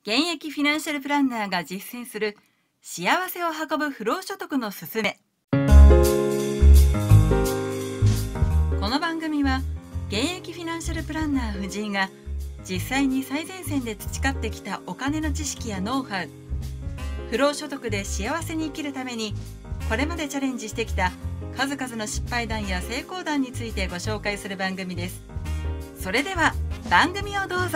現役フィナンシャルプランナーが実践する幸せを運ぶ不労所得のすすめ。この番組は現役フィナンシャルプランナー藤井が実際に最前線で培ってきたお金の知識やノウハウ、不労所得で幸せに生きるためにこれまでチャレンジしてきた数々の失敗談や成功談についてご紹介する番組です。それでは番組をどうぞ。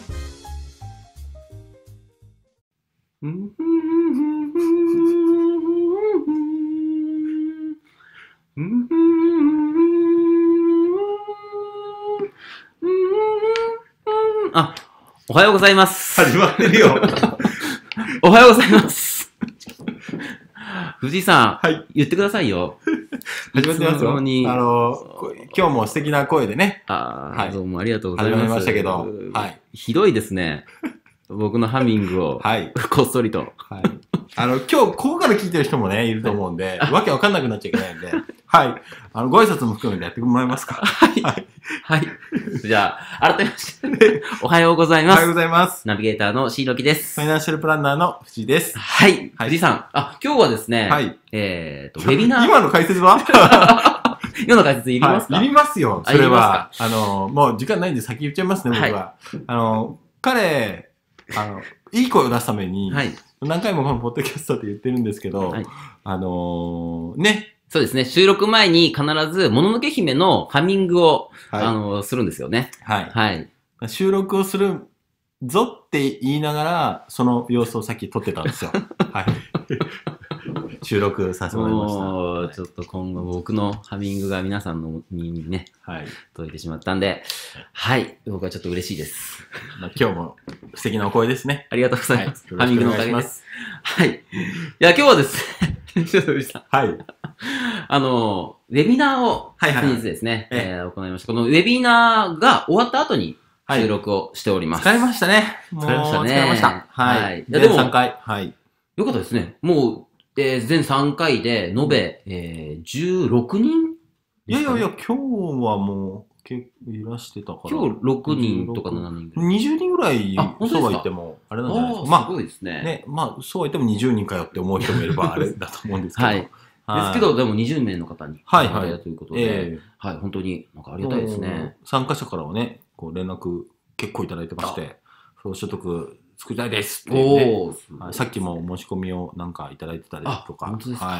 あ、おはようございます。 始まってるよ。 おはようございます。藤井さん、 はい。 言ってくださいよ。 始まってますよ。 いつもに今日も素敵な声でね、はいどうもありがとうございます。 始まりましたけど、はい。 ひどいですね。僕のハミングを、 はい。 こっそりと。 はい。今日、ここから聞いてる人もね、いると思うんで、わけわかんなくなっちゃいけないんで、はい。ご挨拶も含めてやってもらえますか。 はい。はい。じゃあ、改めまして、おはようございます。 おはようございます。 ナビゲーターのシーロキです。 ファイナンシャルプランナーの藤井です。 はい。藤井さん、今日はですね、 はい。 ウェビナー。 今の解説は今の解説いりますか？ いりますよ、それは。もう時間ないんで先言っちゃいますね、僕は。彼、いい声を出すために、何回もこのポッドキャストって言ってるんですけど、ね。 そうですね。収録前に必ず、もののけ姫のハミングを、するんですよね。 はい。 はい。 収録をするぞって言いながら、その様子をさっき撮ってたんですよ。はい。収録させてもらいました。 もう、ちょっと今後僕のハミングが皆さんの耳にね、届いてしまったんで、はい。僕はちょっと嬉しいです。 今日も素敵なお声ですね。 ありがとうございます。ハミングのおかげです。はい。いや、今日はですね、ちょっと藤井さん。 はい。 ウェビナーを先日ですね、行いました。このウェビナーが終わった後に収録をしております。 疲れましたね。 疲れましたね。 疲れました。はい。 でも、 3回。はい。 よかったですね。もう、全3回で延べ、16人いや、今日はもう、結構いらしてたから。 今日6人とか7人ぐらい。 20人ぐらい、そうは言っても、あれなんじゃないですか。まあ、 すごいですね。 まあ、そうは言っても20人かよって思う人もいればあれだと思うんですけど。 はい。ですけど、でも20名の方に、 はい。 ということで、はい、本当になんかありがたいですね。 参加者からはね、こう連絡結構いただいてまして、不労所得作りたいですってね。さっきも申し込みをなんかいただいてたりとか、はい、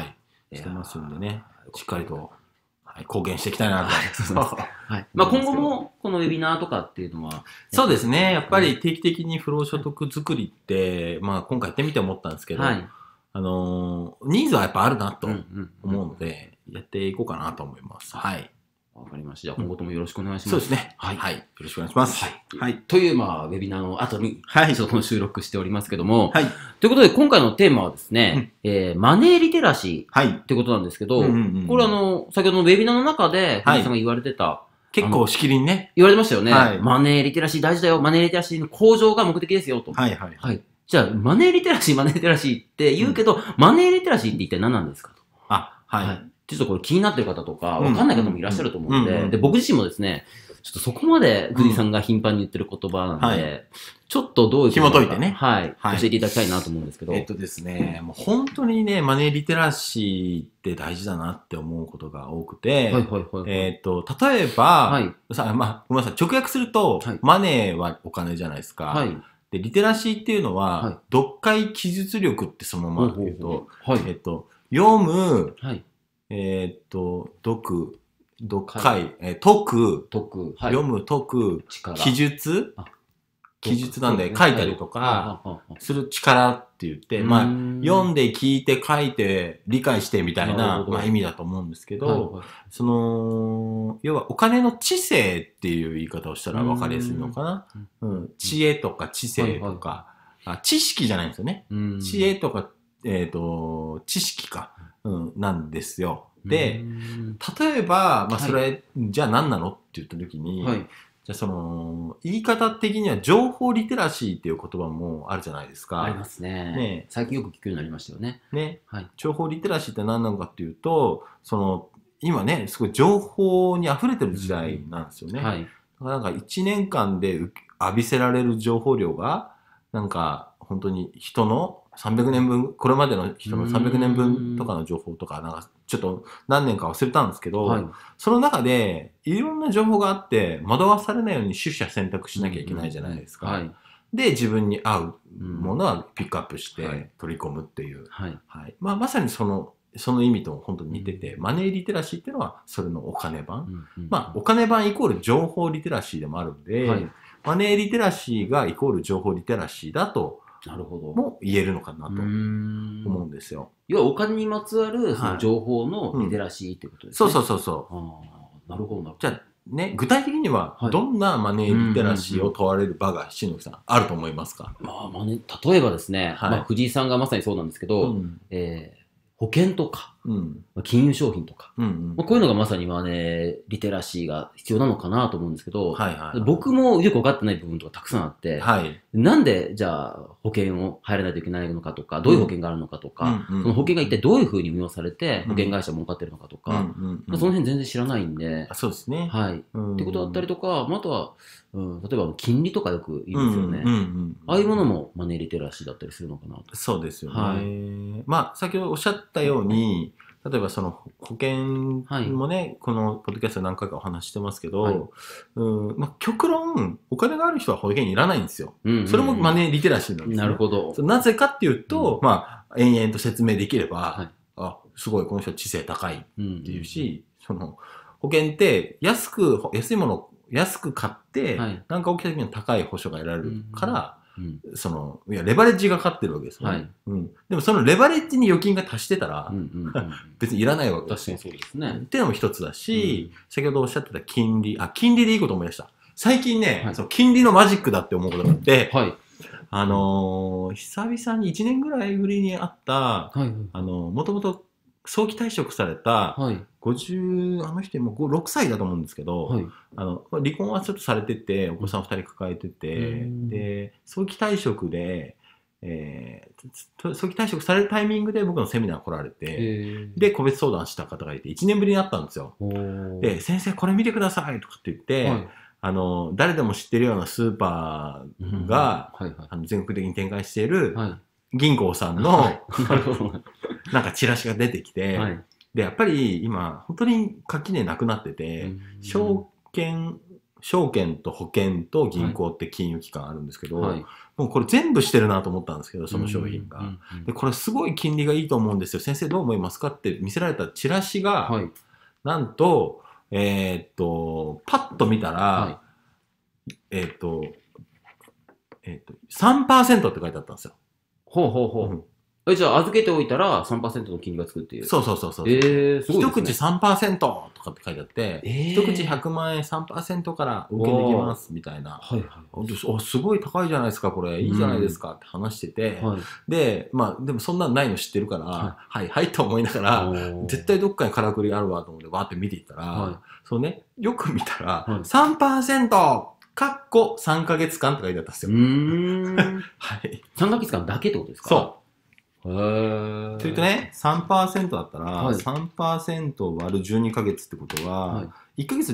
してますんでね、しっかりと貢献していきたいなと。 はい。まあ今後もこのウェビナーとかっていうのは、 そうですね。やっぱり定期的に不労所得作りって、まあ今回やってみて思ったんですけど、ニーズはやっぱあるなと思うので、やっていこうかなと思います。はい。 わかりました。じゃあ今後ともよろしくお願いします。 そうですね。はい。よろしくお願いします。 はい。という、まあ、ウェビナーの後に、ちょっとこの収録しておりますけども、 はい。 ということで、今回のテーマはですね、マネーリテラシー。 はい。 ってことなんですけど、これ先ほどのウェビナーの中で、藤井さんが言われてた、 結構しきりにね。 言われてましたよね。マネーリテラシー大事だよ。マネーリテラシーの向上が目的ですよ、と。はい。じゃあ、マネーリテラシーって言うけど、マネーリテラシーって一体何なんですかと。はい。ちょっとこれ気になってる方とか、わかんない方もいらっしゃると思うので、で、僕自身もですね、ちょっとそこまで藤井さんが頻繁に言ってる言葉なんで、ちょっとどういう紐解いてね。 はい。教えていただきたいなと思うんですけど。 ですね、もう本当にね、マネーリテラシーって大事だなって思うことが多くて、例えば、まあ、ごめんなさい、直訳すると、マネーはお金じゃないですか。で、リテラシーっていうのは、読解記述力ってそのまま言うと、読む、読解、解く、読む、解く、記述なんで書いたりとかする力って言って、まあ、読んで聞いて書いて理解してみたいな意味だと思うんですけど、要はお金の知性っていう言い方をしたら分かりやすいのかな。知恵とか知性とか、知識じゃないんですよね。知恵とか、知識か。なんですよ。で、例えば、まあ、それ、じゃあ何なのって言ったときに、じゃあその、言い方的には情報リテラシーっていう言葉もあるじゃないですか。 ありますね。最近よく聞くようになりましたよね。 情報リテラシーって何なのかっていうと、その、今ね、すごい情報に溢れてる時代なんですよね。なんか1年間で浴びせられる情報量が、なんか、 本当に人の300年分、これまでの人の300年分とかの情報とか、なんかちょっと何年か忘れたんですけど、はい、その中でいろんな情報があって、惑わされないように取捨選択しなきゃいけないじゃないですか。で、自分に合うものはピックアップして取り込むっていう。はいはい、まさにその意味と本当に似てて、マネーリテラシーっていうのはそれのお金版。お金版イコール情報リテラシーでもあるんで、はい、マネーリテラシーがイコール情報リテラシーだと、も言えるのかなと思うんですよ。 要はお金にまつわるその情報のリテラシーってことですね。 そう。なるほど。じゃあね、具体的にはどんなマネーリテラシーを問われる場が篠木さんあると思いますか？ 例えばですね、藤井さんがまさにそうなんですけど、保険とか、金融商品とか、こういうのがまさにマネーリテラシーが必要なのかなと思うんですけど、僕もよく分かってない部分とかたくさんあって、なんでじゃあ保険を入らないといけないのかとか、どういう保険があるのかとか、その保険が一体どういうふうに運用されて保険会社儲かってるのかとか、その辺全然知らないんで、 そうですね。 はい。ってことだったりとか、あとは、例えば金利とかよく言うんですよね。ああいうものもマネーリテラシーだったりするのかなと。 そうですよね。先ほどおっしゃったように、例えばその保険もね、このポッドキャストで何回かお話してますけど、極論、お金がある人は保険いらないんですよ。それもマネーリテラシーなんですね。 なるほど。 なぜかっていうと、延々と説明できれば、すごいこの人知性高いっていうし、その保険って安いものを安く買って、なんか起きた時には高い保証が得られるから、レバレッジがかかってるわけですよね。でもそのレバレッジに預金が足してたら、別にいらないわけですよ。 確かにそうですね。 っていうのも一つだし、先ほどおっしゃってた金利でいいこと思い出した。最近ね、その金利のマジックだって思うことがあって、久々に1年ぐらいぶりにあった、もともと早期退職された、50、あの人も6歳だと思うんですけど、離婚はちょっとされてて、お子さん2人抱えてて、で、早期退職で、早期退職されるタイミングで僕のセミナー来られて、で、個別相談した方がいて、1年ぶりに会ったんですよ。で、先生これ見てくださいとかって言って、誰でも知ってるようなスーパーが、全国的に展開している、銀行さんの、なんかチラシが出てきて、で、やっぱり今、本当に垣根なくなってて、証券と保険と銀行って金融機関あるんですけど、もうこれ全部してるなと思ったんですけど、その商品が。で、これすごい金利がいいと思うんですよ。先生どう思いますかって見せられたチラシが、なんと、パッと見たら、3% って書いてあったんですよ。 じゃあ預けておいたら 3% の金利がつくっていう。 そう。すごいですね。一口 3% とかって書いてあって、一口100万円 3% から受けできますみたいな。すごい高いじゃないですか、これ。いいじゃないですかって話してて。で、でもそんなのないの知ってるから、はいと思いながら、絶対どっかにからくりあるわと思ってバーって見ていったら、そうね、よく見たら、3%! かっこ3ヶ月間って書いてあったんですよ。 3ヶ月間だけってことですか？ そう。というとね、3% だったら、3% 割る12ヶ月ってことは、1ヶ月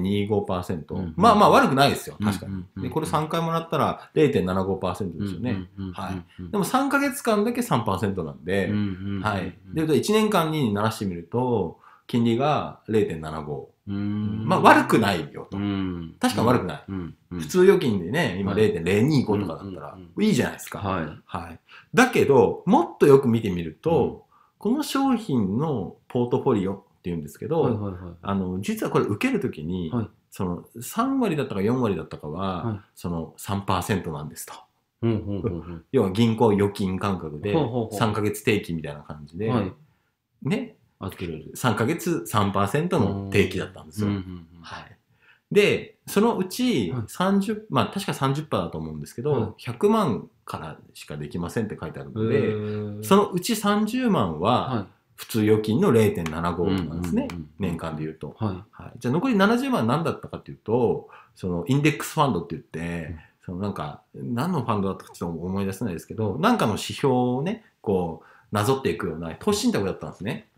0.25%。悪くないですよ。確かに。で、これ3回もらったら 0.75% ですよね。でも3ヶ月間だけ 3% なんで、で、1年間にならしてみると、金利が 0.75。悪くないよと。確かに悪くない。普通預金でね、今 0.025 とかだったらいいじゃないですか。だけど、もっとよく見てみると、この商品のポートフォリオっていうんですけど、実はこれ受けるときに、その3割だったか4割だったかは、その 3% なんですと。要は銀行預金感覚で3ヶ月定期みたいな感じで、ね、3ヶ月 3% の定期だったんですよ。で、そのうち30、確か 30% だと思うんですけど、100万からしかできませんって書いてあるので、そのうち30万は普通預金の 0.75 なんですね。年間で言うと。じゃあ残り70万何だったかっていうと、そのインデックスファンドって言って、そのなんか、何のファンドだったかちょっと思い出せないですけど、なんかの指標をね、こう、なぞっていくような投資信託だったんですね。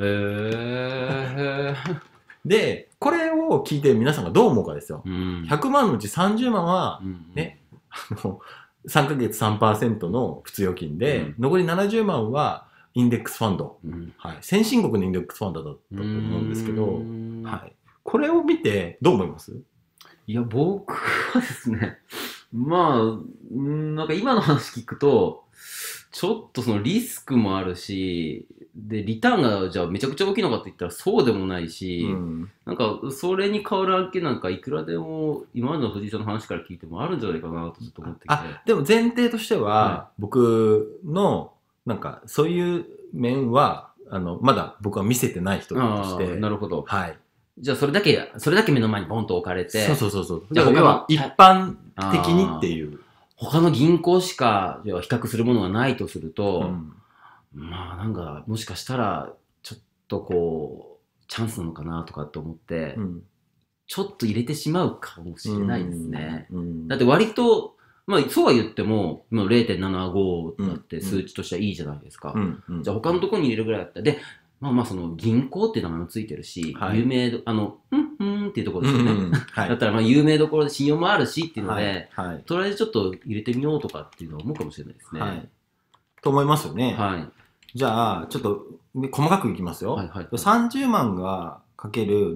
で、これを聞いて皆さんがどう思うかですよ。100万のうち30万は、ね、 3ヶ月 3% の普通預金で、残り70万はインデックスファンド。はい。先進国のインデックスファンドだったと思うんですけど、はい。これを見てどう思います？ いや、僕はですね、まあ、なんか今の話聞くと、ちょっとそのリスクもあるし、で、リターンがじゃあめちゃくちゃ大きいのかって言ったらそうでもないし、なんかそれに変わる案件なんかいくらでも今までの藤井さんの話から聞いてもあるんじゃないかなとずっと思ってきて。 でも前提としては、僕のなんかそういう面は、まだ僕は見せてない人として。 なるほど。 はい。 じゃあそれだけ目の前にボンと置かれて。 そう。じゃあ他は一般的にっていう。 他の銀行しか比較するものがないとすると、まあなんかもしかしたらちょっとこうチャンスなのかなとかって思って、ちょっと入れてしまうかもしれないですね。だって割と、まあそうは言っても今 0.75 だって数値としてはいいじゃないですか。じゃあ他のところに入れるぐらいだったら、で、まあその銀行っていう名前もついてるし、有名ど、っていうところですよね。だったらまあ有名どころで信用もあるしっていうので、とりあえずちょっと入れてみようとかっていうのは思うかもしれないですね。 と思いますよね。じゃあ、ちょっと細かくいきますよ。30万がかける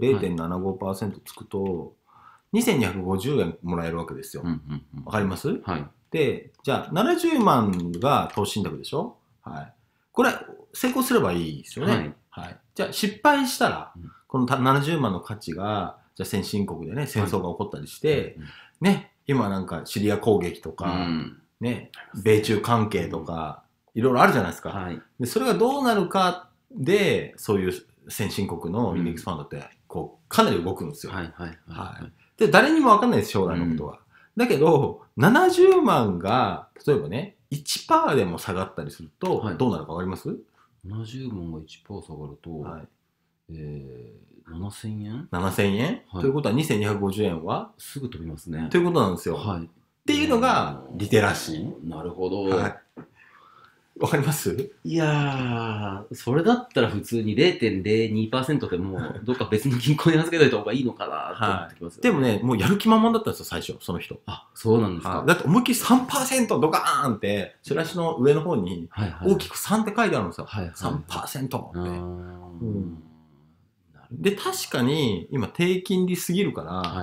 0.75% つくと、2250円もらえるわけですよ。わかります？で、じゃあ、70万が投資信託でしょ？これ、成功すればいいですよね。じゃあ、失敗したら、この70万の価値が、じゃあ先進国でね、戦争が起こったりして、ね、今なんかシリア攻撃とか、ね、米中関係とか、いろいろあるじゃないですか。でそれがどうなるかで、そういう先進国のインデックスファンドって、こう、かなり動くんですよ。で、誰にもわかんないです、将来のことは。だけど、70万が、例えばね、1% でも下がったりすると、どうなるかわかります？ 70 万が 1% 下がると、7000円 ?7000 円、ということは2250円はすぐ飛びますね。 ということなんですよ。っていうのが、リテラシー。 なるほど。 わかります？ いやー、それだったら普通に 0.02% でもどっか別の銀行に預けといた方がいいのかなと思ってきますよね。 でもね、もうやる気満々だったんですよ、最初、その人。 そうなんですか。 だって思いっきり 3% ドカーンって、チラシの上の方に大きく3って書いてあるんですよ。3% って。で、確かに今低金利すぎるから、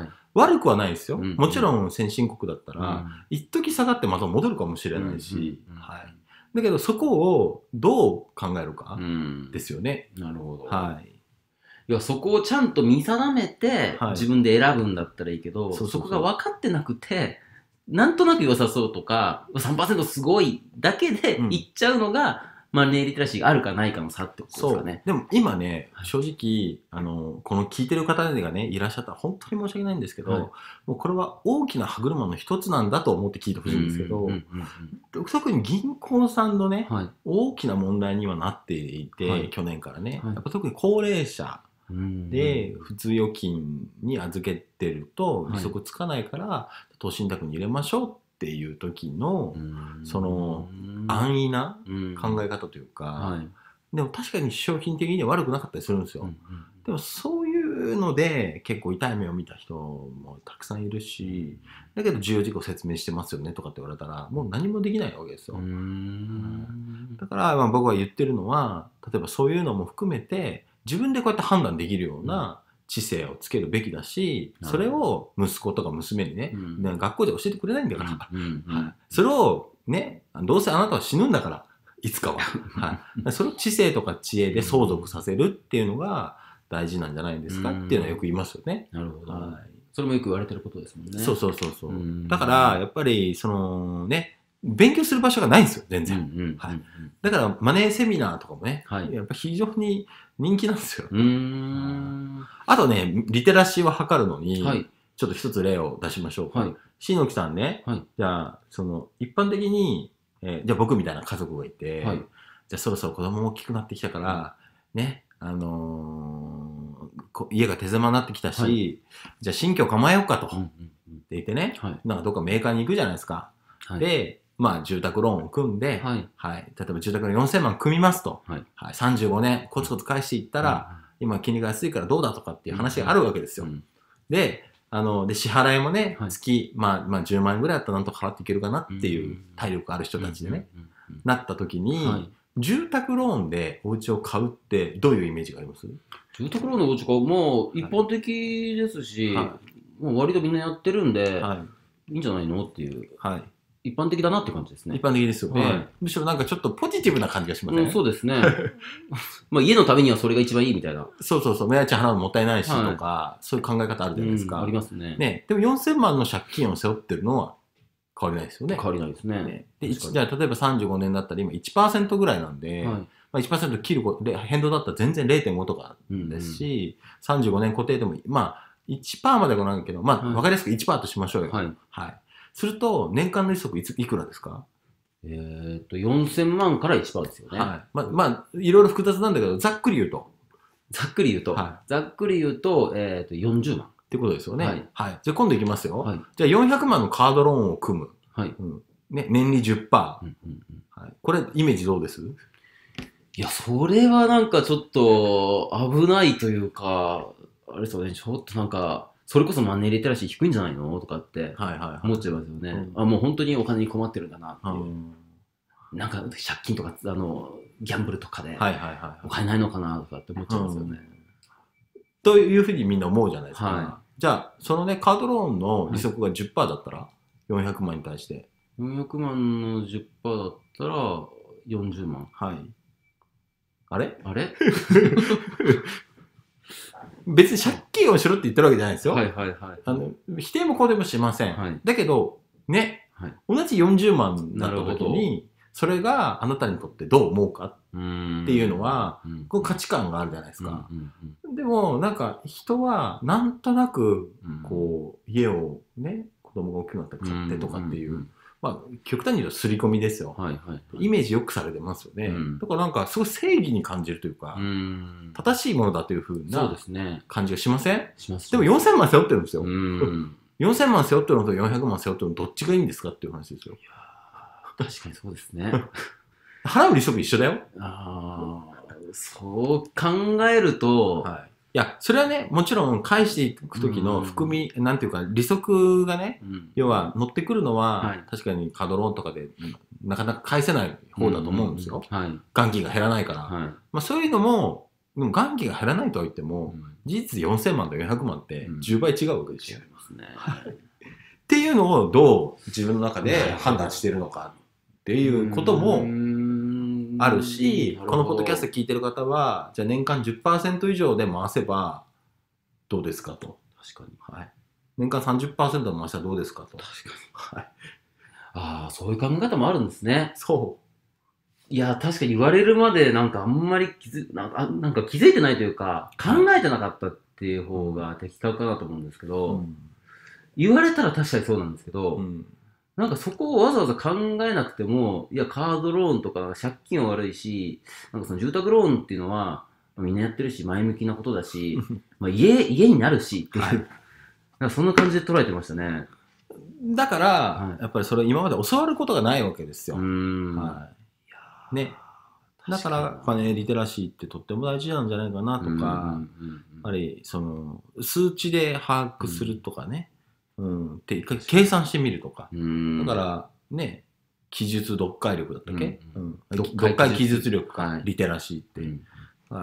悪くはないですよ。もちろん先進国だったら、一時下がってまた戻るかもしれないし、だけどそこをどう考えるかですよね。 なるほど。いや、そこをちゃんと見定めて自分で選ぶんだったらいいけど、そこが分かってなくて、なんとなく良さそうとか、3% すごいだけでいっちゃうのが、マネーリテラシーがあるかないかの差ってことですかね。 でも今ね、正直、この聞いてる方がね、いらっしゃったら本当に申し訳ないんですけど、もうこれは大きな歯車の一つなんだと思って聞いてほしいんですけど、特に銀行さんのね、大きな問題にはなっていて、去年からね、やっぱ特に高齢者で普通預金に預けてると利息つかないから、投資信託に入れましょうっていう時のその安易な考え方というか、でも確かに商品的には悪くなかったりするんですよ。でもそういうので結構痛い目を見た人もたくさんいるし、だけど重要事項説明してますよねとかって言われたらもう何もできないわけですよ。だから僕は言ってるのは、例えばそういうのも含めて自分でこうやって判断できるような知性をつけるべきだし、それを息子とか娘にね、学校で教えてくれないんだから、それをね、どうせあなたは死ぬんだから、いつかは。それを知性とか知恵で相続させるっていうのが大事なんじゃないですかっていうのはよく言いますよね。 なるほど。それもよく言われてることですもんね。 そう。だから、やっぱり、そのね、勉強する場所がないんですよ、全然。だから、マネーセミナーとかもね、やっぱ非常に人気なんですよ。あとね、リテラシーを測るのに、ちょっと一つ例を出しましょうか。篠木さんね、じゃあ、一般的に、じゃあ僕みたいな家族がいて、じゃあそろそろ子供も大きくなってきたから、ね、家が手狭になってきたし、じゃあ新居構えようかと、って言ってね、なんかどっかメーカーに行くじゃないですか。で、まあ住宅ローンを組んで、例えば住宅の4000万組みますと、35年コツコツ返していったら、今金利が安いからどうだとかっていう話があるわけですよ。で、 で、支払いもね、月、まあ10万円ぐらいだったらなんとか払っていけるかなっていう体力ある人たちでね、なった時に、住宅ローンでお家を買うってどういうイメージがあります？ 住宅ローンのお家がもう一般的ですし、もう割とみんなやってるんで、いいんじゃないのっていう。一般的だなって感じですね。 一般的ですよね。むしろなんかちょっとポジティブな感じがしますね。 そうですね。まあ家のためにはそれが一番いいみたいな。 そうそうそう。目家賃払うのもったいないしとか、そういう考え方あるじゃないですか。 ありますね。 ね。でも4000万の借金を背負ってるのは変わりないですよね。 変わりないですね。 で、じゃあ例えば35年だったら今 1% ぐらいなんで、まあ、1% 切る変動だったら全然 0.5 とかですし、35年固定でも、まあ 1% まではないけど、まあ分かりやすく 1% としましょうよ。すると、年間の利息いくらですか ？4000万から 1% ですよね。 まあ、いろいろ複雑なんだけど、ざっくり言うと。 ざっくり言うと、40万。 ってことですよね。じゃあ今度いきますよ。じゃあ400万のカードローンを組む。ね、年利 10%。これ、イメージどうです？ いや、それはなんかちょっと危ないというか、あれですよね、ちょっとなんか、それこそマネーリテラシー低いんじゃないのとかって思っちゃいますよね。もう本当にお金に困ってるんだなっていう。なんか借金とか、ギャンブルとかで、お金ないのかなとかって思っちゃいますよね。 というふうにみんな思うじゃないですか。じゃあ、そのね、カードローンの利息が 10% だったら、400万に対して。 400万の 10% だったら、40万。 あれ別に借金をしろって言ってるわけじゃないですよ。否定も肯定もしません。だけど、ね、同じ40万になった時に、それがあなたにとってどう思うかっていうのは、この価値観があるじゃないですか。でも、なんか人はなんとなく、こう、家をね、子供が大きくなったら買ってとかっていう、まあ、極端に言うと刷り込みですよ。イメージよくされてますよね。だからなんか、すごい正義に感じるというか、正しいものだというふうな感じがしません？でも4000万背負ってるんですよ。4000万背負ってるのと400万背負ってるのどっちがいいんですかっていう話ですよ。 確かにそうですね。 払う利息一緒だよ。 そう考えると、 いや、それはね、もちろん返していくときの含み、なんていうか、利息がね、要は乗ってくるのは、確かにカードローンとかでなかなか返せない方だと思うんですよ。元金が減らないから。まあそういうのも、でも元金が減らないとは言っても、事実4000万と400万って10倍違うわけですよ。っていうのをどう自分の中で判断しているのかっていうこともあるし、このポッドキャスト聞いてる方は、じゃあ年間 10% 以上で回せばどうですかと。 確かに。 年間 30% 回したらどうですかと。 確かに。そういう考え方もあるんですね。 そう。 いや、確かに言われるまでなんかあんまりなんか気づいてないというか、考えてなかったっていう方が的確かなと思うんですけど、言われたら確かにそうなんですけど、なんかそこをわざわざ考えなくても、いや、カードローンとか借金は悪いし、なんかその住宅ローンっていうのは、みんなやってるし、前向きなことだし、まあ家になるしっていう、なんかそんな感じで捉えてましたね。 だから、やっぱりそれ今まで教わることがないわけですよ。ね。だから、マネーリテラシーってとっても大事なんじゃないかなとか、やっぱりその数値で把握するとかね。って計算してみるとか。だからね、記述読解力だったっけ？読解記述力か、リテラシーって。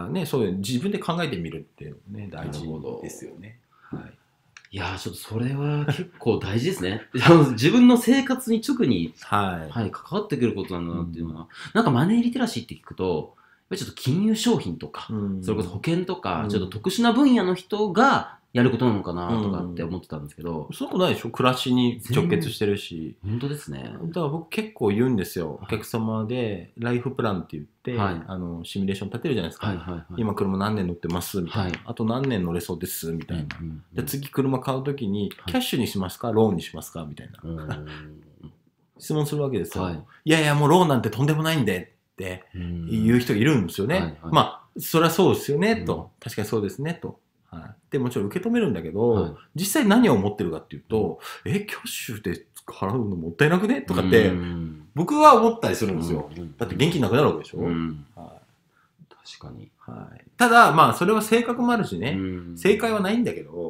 ね、そういう自分で考えてみるっていうのね、大事ですよね。 いやー、ちょっとそれは結構大事ですね。自分の生活に直に、関わってくることなんだなっていうのは、なんかマネーリテラシーって聞くと、ちょっと金融商品とか、それこそ保険とか、ちょっと特殊な分野の人がやることなのかなとかって思ってたんですけど、 そうないでしょ。暮らしに直結してるし。 本当ですね。 だから僕結構言うんですよ。お客様でライフプランって言って、シミュレーション立てるじゃないですか。今車何年乗ってますみたいな。あと何年乗れそうですみたいな。で次車買うときにキャッシュにしますかローンにしますかみたいな。質問するわけですよ。いやいやもうローンなんてとんでもないんでって言う人いるんですよね。まあそれはそうですよねと。確かにそうですねと。でもちろん受け止めるんだけど、実際何を思ってるかっていうと、キャッシュで払うのもったいなくねとかって僕は思ったりするんですよ。だって現金なくなるわけでしょ。 確かに。 ただまあそれは性格もあるしね、正解はないんだけど、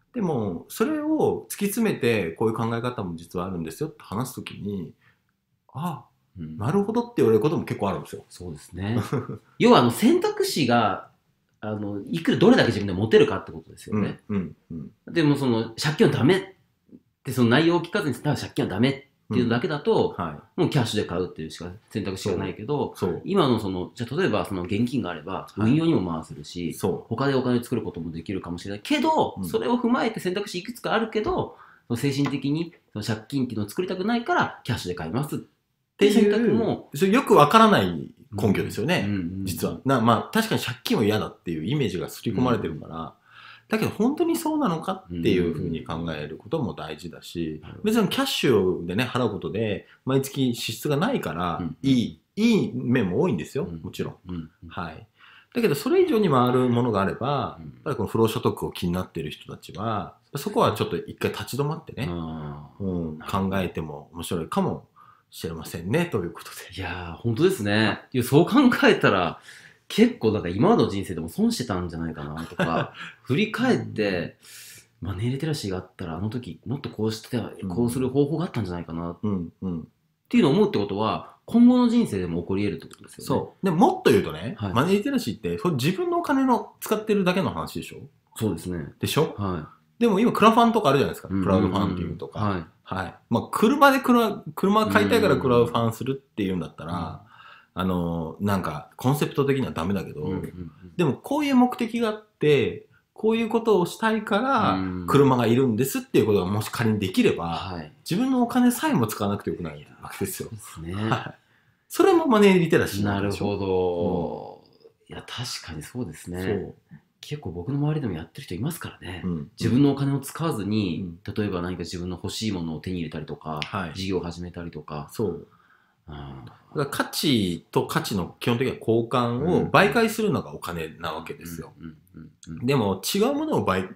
でもそれを突き詰めてこういう考え方も実はあるんですよって話すときに、あ、なるほどって言われることも結構あるんですよ。 そうですね。要は選択肢がいくらどれだけ自分で持てるかってことですよね。でも借金はダメってその内容を聞かずにただ借金はダメっていうだけだと、もうキャッシュで買うっていうしか選択肢がないけど、今のじゃあ例えば現金があれば運用にも回せるし、他でお金作ることもできるかもしれないけど、それを踏まえて選択肢いくつかあるけど、精神的に借金っていうのを作りたくないからキャッシュで買いますっていう選択も、 それよくわからない根拠ですよね、実は。まあ確かに借金は嫌だっていうイメージが刷り込まれてるから、だけど本当にそうなのかっていうふうに考えることも大事だし、別にキャッシュでね払うことで毎月支出がないからいい面も多いんですよ、もちろん。はい。だけどそれ以上に回るものがあれば、やっぱりこの不労所得を気になっている人たちはそこはちょっと一回立ち止まってね、考えても面白いかもしれませんねということで。 いやー本当ですね。そう考えたら結構今までの人生でも損してたんじゃないかなとか振り返ってマネーリテラシーがあったらあの時もっとこうしてこうする方法があったんじゃないかなっていうのを思うってことは今後の人生でも起こり得るってことですよね。 そうでもっと言うとね、マネーリテラシーってそれ自分のお金の使ってるだけの話でしょ。 そうですね。 でしょ。でも今クラファンとかあるじゃないですか。クラウドファンディングとか。まあ車買いたいからクラウドファンするっていうんだったら、なんかコンセプト的にはダメだけど、でもこういう目的があってこういうことをしたいから車がいるんですっていうことがもし仮にできれば、自分のお金さえも使わなくてよくないわけですよ。それもマネーリテラシーなんでしょ。 なるほど。いや確かにそうですね。結構僕の周りでもやってる人いますからね。自分のお金を使わずに、例えば何か自分の欲しいものを手に入れたりとか、事業を始めたりとか。 だから価値と価値の基本的には交換を媒介するのがお金なわけですよ。でも違うものを交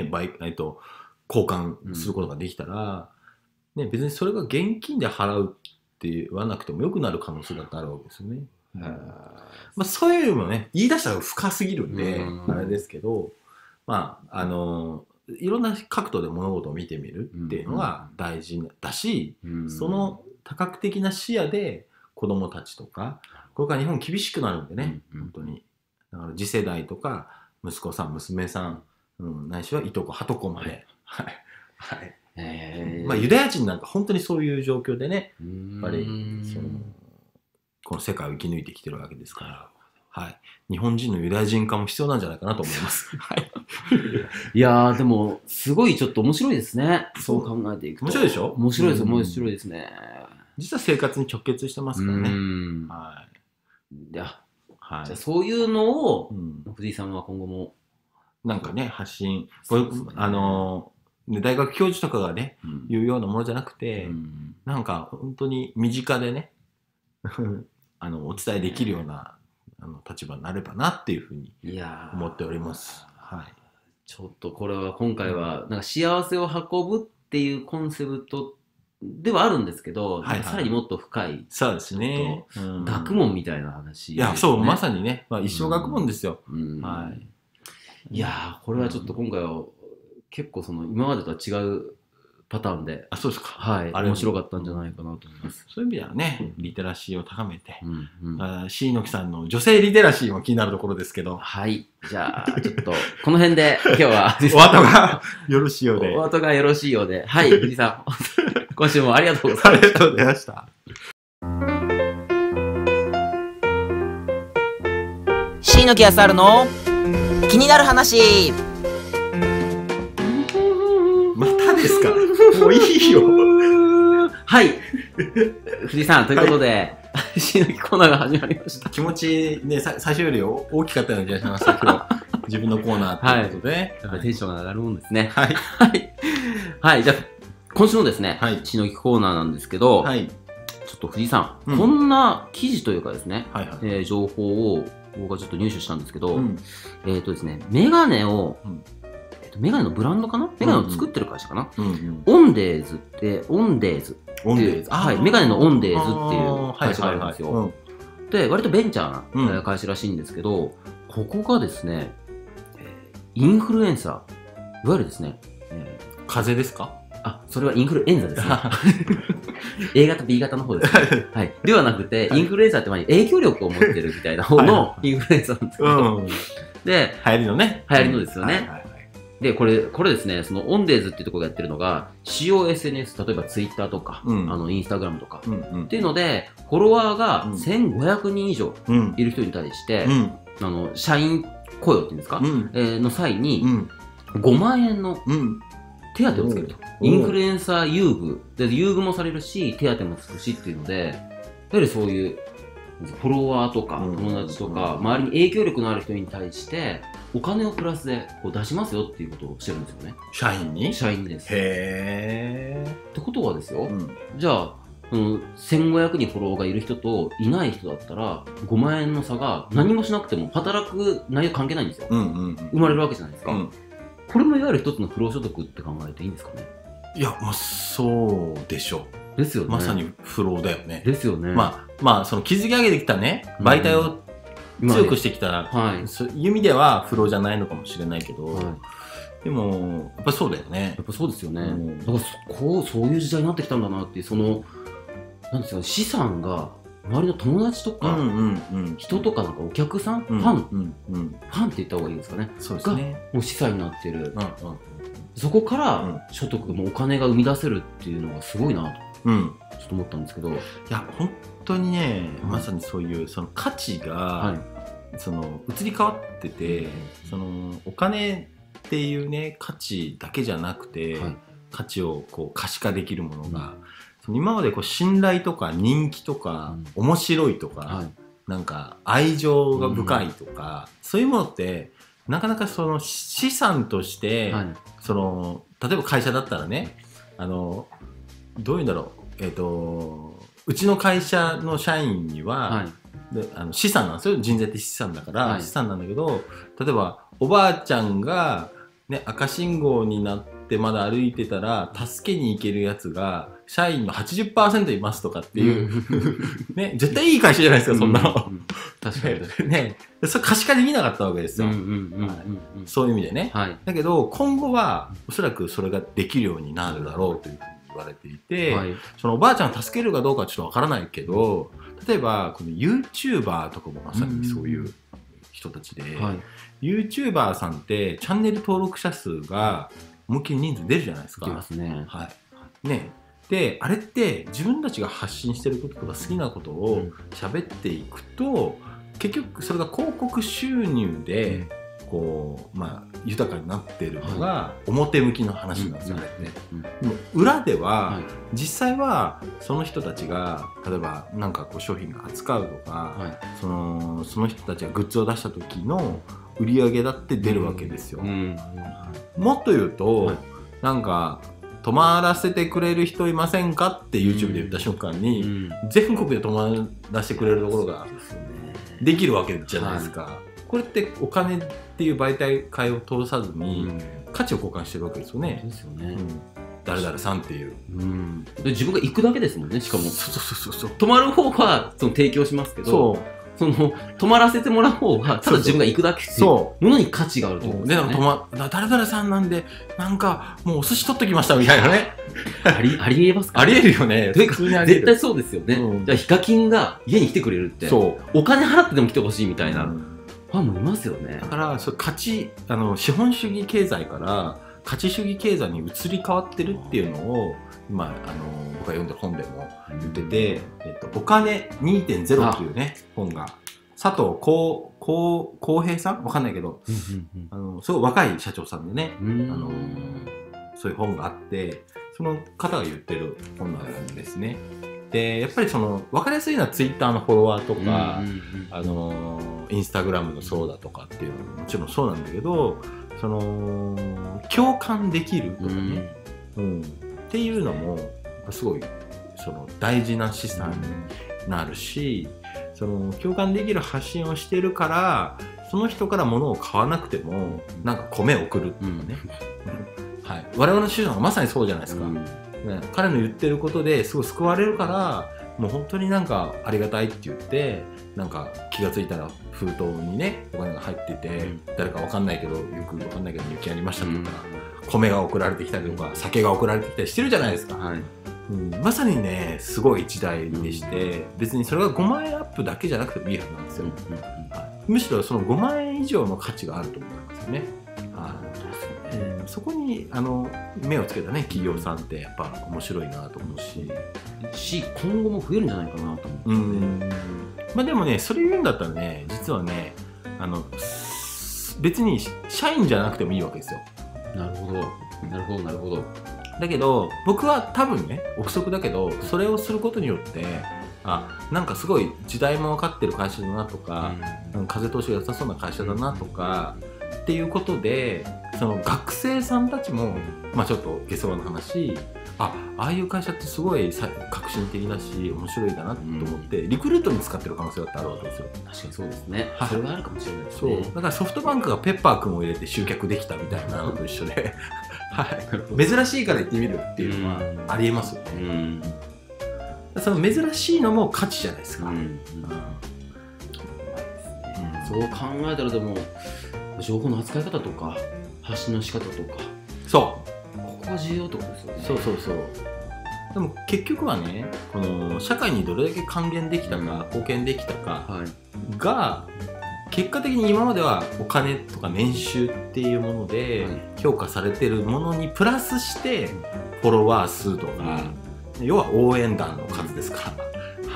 換することができたら、別にそれが現金で払うって言わなくてもよくなる可能性だってあるわけですよね。まあそういうのもね言い出したら深すぎるんであれですけど、まあいろんな角度で物事を見てみるっていうのが大事だし、その多角的な視野で子どもたちとか、これから日本厳しくなるんでね、本当にだから次世代とか息子さん娘さん、ないしはいとこはとこまで、まあユダヤ人なんか本当にそういう状況でね、やっぱりこの世界を生き抜いてきてるわけですから、日本人のユダヤ人化も必要なんじゃないかなと思います。 いやーでもすごいちょっと面白いですね。そう考えていくと面白いでしょ。 面白いです、面白いですね。 実は生活に直結してますからね。 じゃあそういうのを藤井さんは今後もなんかね発信、大学教授とかがね言うようなものじゃなくて、なんか本当に身近でねお伝えできるような立場になればなっていうふうに思っております。 ちょっとこれは今回はなんか幸せを運ぶっていうコンセプトではあるんですけど、さらにもっと深い、 そうですね、 学問みたいな話、 いやそうまさにね、一生学問ですよ。 いやこれはちょっと今回は結構今までとは違うパターンで、 そうですか。 面白かったんじゃないかなと思います。 そういう意味ではね、リテラシーを高めて、椎野木さんの女性リテラシーも気になるところですけど。 じゃあちょっとこの辺で今日はお後がよろしいようで。 お後がよろしいようで、藤井さん今週もありがとうございました。 ありがとうございました。 椎野木康晴の気になる話。 またですか。もういいよ。 藤井さんということで、椎野木コーナーが始まりました。 気持ちね最初より大きかったような気がしますけど、自分のコーナーということで、 やっぱテンションが上がるもんですね。じゃあ今週のですね、椎野木コーナーなんですけど、ちょっと藤井さん、こんな記事というかですね、情報を僕がちょっと入手したんですけど、ですね、メガネをメガネのブランドかな、メガネを作ってる会社かな、オンデーズっていうメガネのオンデーズっていう会社があるんですよ。で割とベンチャーな会社らしいんですけど、ここがですねインフルエンサー、いわゆるですね風邪ですか？ それはインフルエンザですね。A 型 B 型の方ですね。はい。ではなくて、インフルエンザって影響力を持ってるみたいな方のインフルエンザなんですけど、で、 流行りのね。 流行りのですよね。で、これですね、そのオンデーズっていうところがやってるのが、主要 SNS、例えば Twitter とか、インスタグラムとか、っていうので、フォロワーが1500人以上いる人に対して、社員雇用っていうんですか、の際に、5万円の手当をつけると。インフルエンサー優遇。で、優遇もされるし、手当もつくしっていうので、やはりそういうフォロワーとか友達とか、周りに影響力のある人に対して、お金をプラスで出しますよっていうことをしてるんですよね。 社員に？ 社員にです。 へー。 ってことはですよ、じゃあ、1500人フォロワーがいる人といない人だったら、5万円の差が何もしなくても働く内容関係ないんですよ。生まれるわけじゃないですか。これもいわゆる一つの不労所得って考えていいんですかね？ いや、そうでしょう。 ですよね。 まさに不労だよね。 ですよね。 まあ、その築き上げてきたね、媒体を強くしてきた、そういう意味では不労じゃないのかもしれないけど、でも、やっぱそうだよね。 やっぱそうですよね。だからそういう時代になってきたんだなっていう、なんですか、資産が、周りの友達とか、人とかなんかお客さん、ファンって言った方がいいですかね。 そうですね。 がもう資産になってる。そこから所得もお金が生み出せるっていうのがすごいなと、ちょっと思ったんですけど。いや、本当にね、まさにそういうその価値が、移り変わってて、お金っていうね、価値だけじゃなくて、価値を可視化できるものが、今まで信頼とか人気とか、面白いとか、なんか愛情が深いとか、そういうものってなかなか資産として、例えば会社だったらね、どういうんだろう、うちの会社の社員には、資産なんですよ。人材って資産だから、資産なんだけど、例えばおばあちゃんが、ね、赤信号になってまだ歩いてたら助けに行けるやつが社員の 80% いますとかっていうね、絶対いい会社じゃないですか、そんなの。 確かにね、それ可視化できなかったわけですよ。そういう意味でね。だけど今後はおそらくそれができるようになるだろうというふうに言われていて、そのおばあちゃんを助けるかどうかはちょっとわからないけど、例えばこの YouTuber とかもまさにそういう人たちで、YouTuber さんってチャンネル登録者数が思いっきり人数出るじゃないですか。 出ますね。 ね。で、あれって自分たちが発信してることとか好きなことを喋っていくと、結局それが広告収入で豊かになってるのが表向きの話なんですよね。でも裏では、実際はその人たちが例えばなんか商品が扱うとか、その人たちがグッズを出した時の売り上げだって出るわけですよ。もっと言うと、なんか泊まらせてくれる人いませんかって YouTube で言った瞬間に、全国で泊まらせてくれるところができるわけじゃないですか。これってお金っていう媒体会を通さずに価値を交換してるわけですよね。誰々さんっていう。 で自分が行くだけですもんね。しかも泊まる方は提供しますけど、泊まらせてもらう方はただ自分が行くだけっていうものに価値があると思うんですよね。 誰々さんなんでなんかもうお寿司取っときましたみたいなね。 ありえますか？ ありえるよね。 絶対そうですよね。じゃあヒカキンが家に来てくれるって、お金払ってでも来てほしいみたいなファンもいますよね。 だから資本主義経済から価値主義経済に移り変わってるっていうのを今僕が読んでる本でも言ってて、お金 2.0 っていうね本が佐藤浩平さんわかんないけど、すごい若い社長さんでね、そういう本があって、その方が言ってる本なんですね。でやっぱり分かりやすいのはツイッターのフォロワーとか、インスタグラムのそうだとかっていうのももちろんそうなんだけど、共感できるとかね、っていうのもすごい大事な資産になるし、共感できる発信をしてるからその人から物を買わなくてもなんか米を送るっていうかね、我々の手段はまさにそうじゃないですか。彼の言ってることですごい救われるから、もう本当になんかありがたいって言って、なんか気がついたら封筒にねお金が入ってて、誰かわかんないけどよくわかんないけど入金ありましたとか、 米が送られてきたりとか酒が送られてきたりしてるじゃないですか、はい、まさにねすごい時代でして、別にそれが5万円アップだけじゃなくてもいいはずなんですよ、むしろその5万円以上の価値があると思うんですよね。そこに目をつけたね企業さんってやっぱ面白いなと思うし、 今後も増えるんじゃないかなと思って、 まあでもねそれ言うんだったらね実はね別に社員じゃなくてもいいわけですよ。 なるほどなるほどなるほど。 だけど僕は多分ね憶測だけどそれをすることによってなんかすごい時代も分かってる会社だなとか、風通しが良さそうな会社だなとか、っていうことでその学生さんたちも、まあ、ちょっと下世話な話ああいう会社ってすごい革新的だし面白いだなと思って、リクルートに使ってる可能性だってあるわけですよ。 確かにそうですね、それがあるかもしれないですね。 そうだからソフトバンクがペッパー君を入れて集客できたみたいなのと一緒で珍しいから行ってみるっていうのはありえますよね。その珍しいのも価値じゃないですか。 そう考えたらでも情報の扱い方とか発信の仕方とかそうここが重要ってことですよね。 そうでも結局はねこの社会にどれだけ還元できたか、貢献できたかが、結果的に今まではお金とか年収っていうもので評価されてるものにプラスしてフォロワー数とか、要は応援団の数ですから、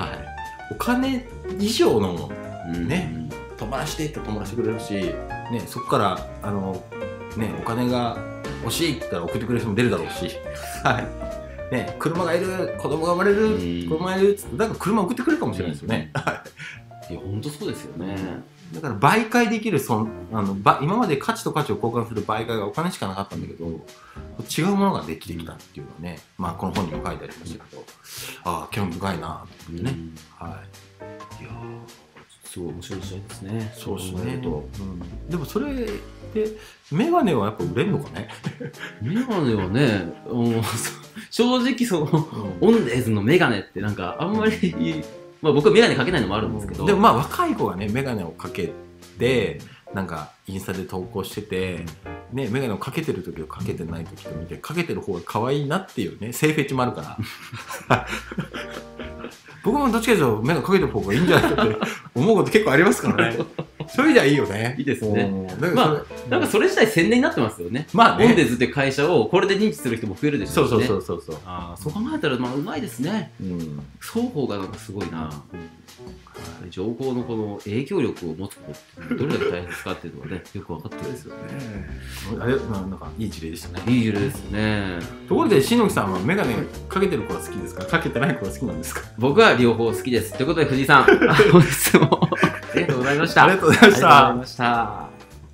お金以上のね、友達でって友達してくれるし、ね、そこからお金が欲しいって言ったら送ってくれる人も出るだろうし、ね、車がいる子供が生まれる、子供がいるっつってだから車送ってくれるかもしれないですよね。 いや本当そうですよね。 だから媒介できる今まで価値と価値を交換する媒介がお金しかなかったんだけど、違うものができてきたっていうのはね、まあこの本にも書いてありましたけど、興味深いなと思ってね。 いやすごい面白い時代ですね。 そうですね。でもそれでメガネはやっぱ売れるのかね。 メガネはね、正直そのオンデーズのメガネってなんかあんまりまあ僕はメガネかけないのもあるんですけど、 でもまあ若い子がねメガネをかけてなんかインスタで投稿してて、ね、メガネをかけてる時とかけてない時と見てかけてる方が可愛いなっていうね性フェチもあるから僕もどっちかというとメガネかけてる方がいいんじゃないかって思うこと結構ありますからね。そういう意味ではいいよね。 いいですね。まあなんかそれ自体宣伝になってますよね。 まあね、 オンデーズって会社をこれで認知する人も増えるでしょうしね。 そうそう考えたらまあうまいですね。双方がなんかすごいな。情報のこの影響力を持つことってどれだけ大変ですかっていうのはねよく分かってるんですよね。 あれなんかいい事例でしたね。 いい事例ですね。 ところで篠木さんはメガネかけてる子が好きですか、かけてない子が好きなんですか。 僕は両方好きです。ということで藤井さん本日もありがとうございました。 ありがとうございました。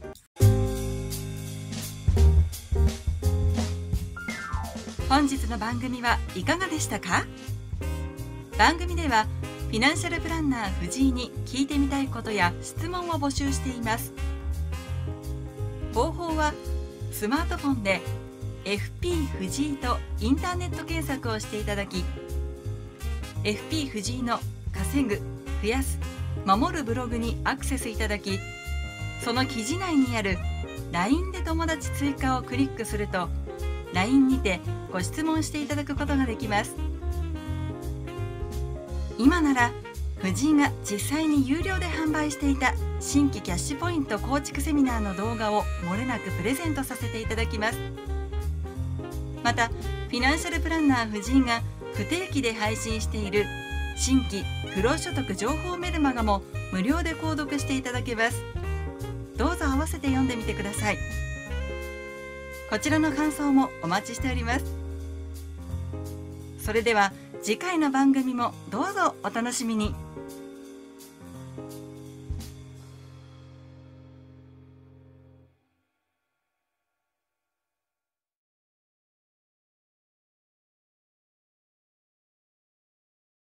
本日の番組はいかがでしたか。番組ではフィナンシャルプランナー藤井に聞いてみたいことや質問を募集しています。方法はスマートフォンで FP 藤井とインターネット検索をしていただき、 FP 藤井の稼ぐ、増やす、守るブログにアクセスいただき、その記事内にある LINE で友達追加をクリックすると LINE にてご質問していただくことができます。今なら藤井が実際に有料で販売していた新規キャッシュポイント構築セミナーの動画を漏れなくプレゼントさせていただきます。またフィナンシャルプランナー藤井が不定期で配信している新規不労所得情報メルマガも無料で購読していただけます。どうぞ合わせて読んでみてください。こちらの感想もお待ちしております。それでは次回の番組もどうぞお楽しみに。